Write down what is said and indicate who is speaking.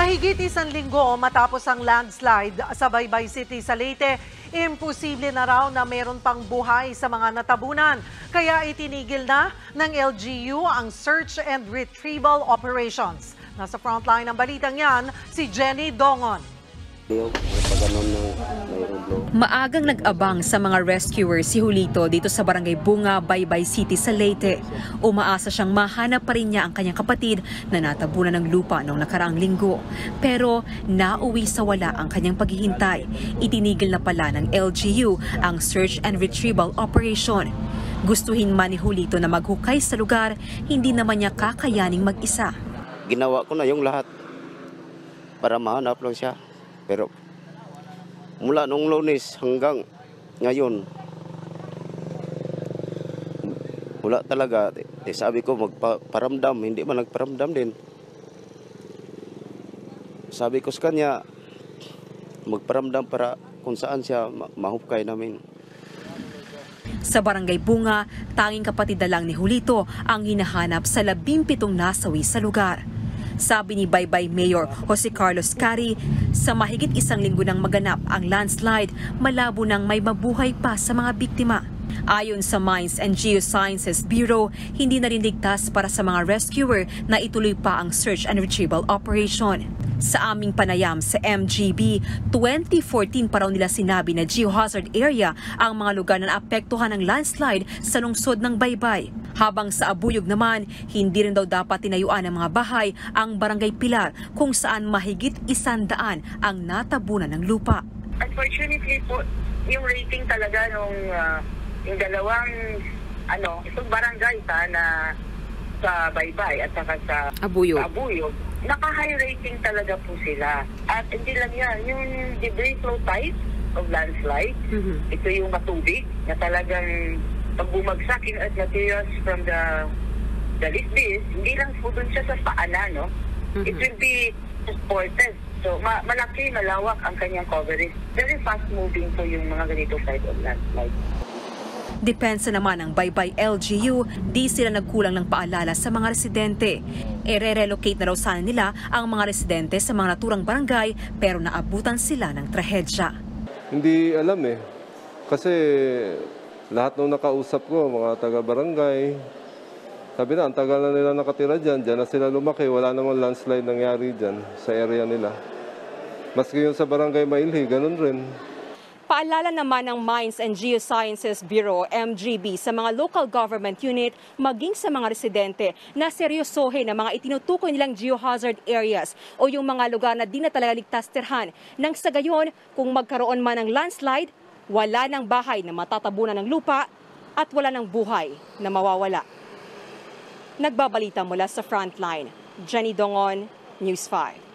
Speaker 1: Mahigit isang linggo matapos ang landslide sa Baybay City sa Leyte, imposible na raw na meron pang buhay sa mga natabunan. Kaya itinigil na ng LGU ang search and retrieval operations. Nasa frontline ng balitang yan, si Jenny Dongon.
Speaker 2: Maagang nag-abang sa mga rescuers si Julito dito sa Barangay Bunga, Baybay City sa Leyte. Umaasa siyang mahanap pa rin niya ang kanyang kapatid na natabunan ng lupa noong nakaraang linggo. Pero nauwi sa wala ang kanyang paghihintay. Itinigil na pala ng LGU ang search and retrieval operation. Gustuhin man ni Julito na maghukay sa lugar, hindi naman niya kakayaning mag-isa.
Speaker 3: Ginawa ko na yung lahat para mahanap lang siya. Pero mula noong Lunes hanggang ngayon, wala talaga. Sabi ko magparamdam, hindi man nagparamdam din. Sabi ko sa kanya, magparamdam para kung saan siya mahukay namin.
Speaker 2: Sa Barangay Bunga, tanging kapatid na lang ni Julito ang hinahanap sa 17 nasawi sa lugar. Sabi ni Baybay Mayor Jose Carlos Cari, sa mahigit isang linggo nang maganap ang landslide, malabo nang may mabuhay pa sa mga biktima. Ayon sa Mines and Geosciences Bureau, hindi na rin ligtas para sa mga rescuer na ituloy pa ang search and retrieval operation. Sa aming panayam sa MGB, 2014 pa raw nila sinabi na geohazard area ang mga lugar na naapektuhan ng landslide sa lungsod ng Baybay. Habang sa Abuyog naman, hindi rin daw dapat tinayuan ng mga bahay ang Barangay Pilar kung saan mahigit 100 ang natabunan ng lupa.
Speaker 4: Unfortunately po, yung rating talaga nung yung dalawang itong barangay na sa Baybay at saka sa
Speaker 2: Abuyog,
Speaker 4: naka-high rating talaga po sila. At hindi lang yan, yung debris flow type of landslide, ito yung matubig na talagang pag bumagsak yung materials from the lisbis, hindi lang po dun siya sa paanan, no? It will be transported. So, malaki, malawak ang kanyang coverage. Very fast-moving po yung mga ganitong type of landslide.
Speaker 2: Depensa naman ng Baybay LGU, di sila nagkulang ng paalala sa mga residente. Re-relocate na raw sana nila ang mga residente sa mga naturang barangay pero naabutan sila ng trahedya.
Speaker 5: Hindi alam kasi lahat nung nakausap ko, mga taga-barangay, sabi na, ang tagal na nila nakatira dyan na sila lumaki, wala namang landslide nangyari dyan sa area nila. Maski yung sa barangay Mailhi, ganun rin.
Speaker 2: Paalala naman ng Mines and Geosciences Bureau, MGB, sa mga local government unit, maging sa mga residente na seryosohin ang mga itinutukoy nilang geohazard areas o yung mga lugar na di na talaga ligtas tirhan. Nang sa gayon, kung magkaroon man ng landslide, wala ng bahay na matatabunan ng lupa at wala ng buhay na mawawala. Nagbabalita mula sa Frontline, Jenny Dongon, News 5.